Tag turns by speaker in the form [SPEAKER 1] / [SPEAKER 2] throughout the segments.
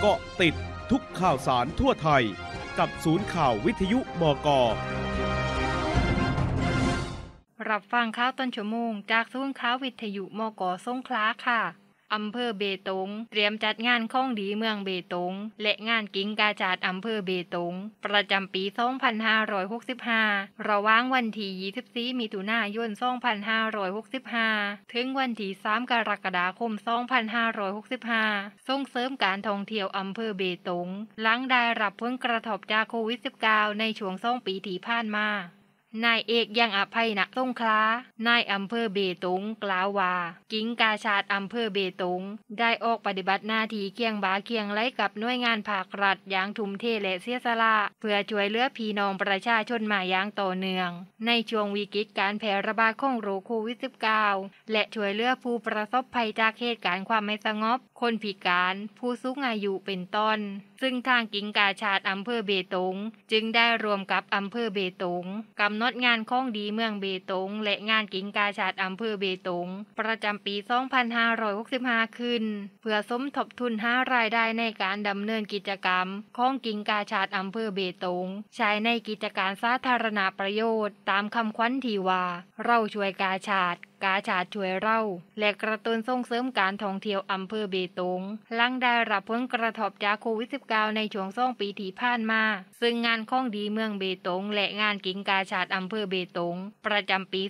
[SPEAKER 1] เกาะติดทุกข่าวสารทั่วไทยกับศูนย์ข่าววิทยุบก.
[SPEAKER 2] รับฟังข่าวต้นชั่วโมงจากศูนย์ข่าววิทยุมก.สงขลาค่ะอำเภอเบตงเตรียมจัดงานของดีเมืองเบตงและงานกิ้งกาชาดอำเภอเบตงประจำปี 2565 ระหว่างวันที่ 24 มิถุนายน 2565 ถึงวันที่ 3 กรกฎาคม 2565 ส่งเสริมการท่องเที่ยวอำเภอเบตงหลังได้รับผลกระทบจากโควิด -19 ในช่วง2 ปีที่ผ่านมานายเอกยังอภัยณสงขลานายอำเภอเบตงกล่าวว่ากิ้งกาชาดอำเภอเบตงได้ออกปฏิบัติหน้าที่เคียงบ่าเคียงไหลกับหน่วยงานภาครัฐอย่างทุ่มเทและเสียสละเพื่อช่วยเหลือพี่น้องประชาชนมาอย่างต่อเนื่องในช่วงวิกฤตการแพร่ระบาดของโรคโควิด -19 และช่วยเหลือผู้ประสบภัยจากเหตุการณ์ความไม่สงบคนพิการผู้สูงอายุเป็นต้นซึ่งทางกิ้งกาชาดอำเภอเบตงจึงได้รวมกับอำเภอเบตงกำหนดงานของดีเมืองเบตงและงานกิ้งกาชาดอำเภอเบตงประจำปี 2565 ขึ้นเพื่อสมทบทุนหารายได้ในการดำเนินกิจกรรมของกิ้งกาชาดอำเภอเบตงใช้ในกิจการสาธารณประโยชน์ตามคำขวัญที่ว่าเราช่วยกาชาดช่วยเราและกระตุ้นส่งเสริมการท่องเที่ยวอำเภอเบตงหลังได้รับผลกระทบจากโควิด -19 ในช่วง2 ปีที่ผ่านมาซึ่งงานของดีเมืองเบตงและงานกิ้งกาชาดอำเภอเบตงประจำปี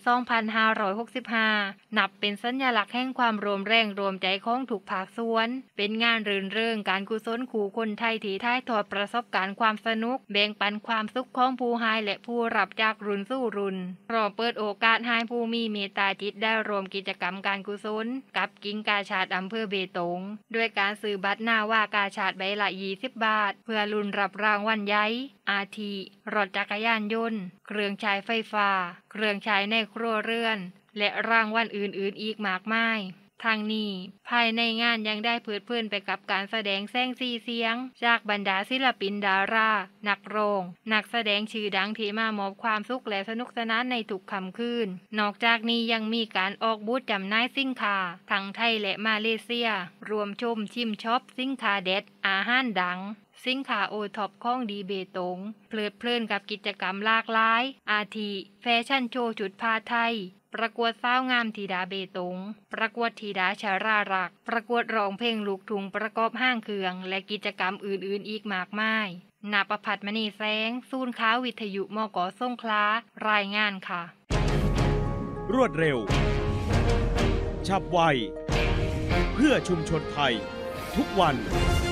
[SPEAKER 2] 2565 นับเป็นสัญลักษณ์แห่งความรวมแรงรวมใจของทุกภาคส่วนเป็นงานรื่นเริงการกุศลคู่คนไทยที่ถ่ายทอดประสบการณ์ความสนุกแบ่งปันความสุขของผู้ให้และผู้รับจากรุ่นสู่รุ่นรอเปิดโอกาสให้ผู้มีเมตตาจิตได้รวมกิจกรรมการกุศลกับกิ้งกาชาดอำเภอเบตงด้วยการซื้อบัตรหน้าว่ากาชาดใบละ 20 บาทเพื่อลุ้นรับรางวัลใหญ่อาทิรถจักรยานยนต์เครื่องใช้ไฟฟ้าเครื่องใช้ในครัวเรือนและรางวัลอื่นๆอีกมากมายทางนี้ภายในงานยังได้เพลิดเพลินไปกับการแสดงแสงสีเสียงจากบรรดาศิลปินดารานักร้องนักแสดงชื่อดังที่มามอบความสุขและสนุกสนานในทุกค่ำคืนนอกจากนี้ยังมีการออกบูธจำหน่ายสินค้าทั้งไทยและมาเลเซียรวมชมชิมช็อปสินค้าเด็ดอาหารดังสินค้าโอท็อปของดีเบตงเพลิดเพลินกับกิจกรรมหลากหลายอาทิแฟชั่นโชว์ชุดผ้าไทยประกวดสาวงามธิดาเบตงประกวดธิดาชารารักประกวดร้องเพลงลูกทุ่งประกอบห้างเครื่องและกิจกรรมอื่นๆอีกมากมายณประภัทรมณีแสงศูนย์ข่าววิทยุมก.สงขลารายงานค่ะ
[SPEAKER 1] รวดเร็วฉับไวเพื่อชุมชนไทยทุกวัน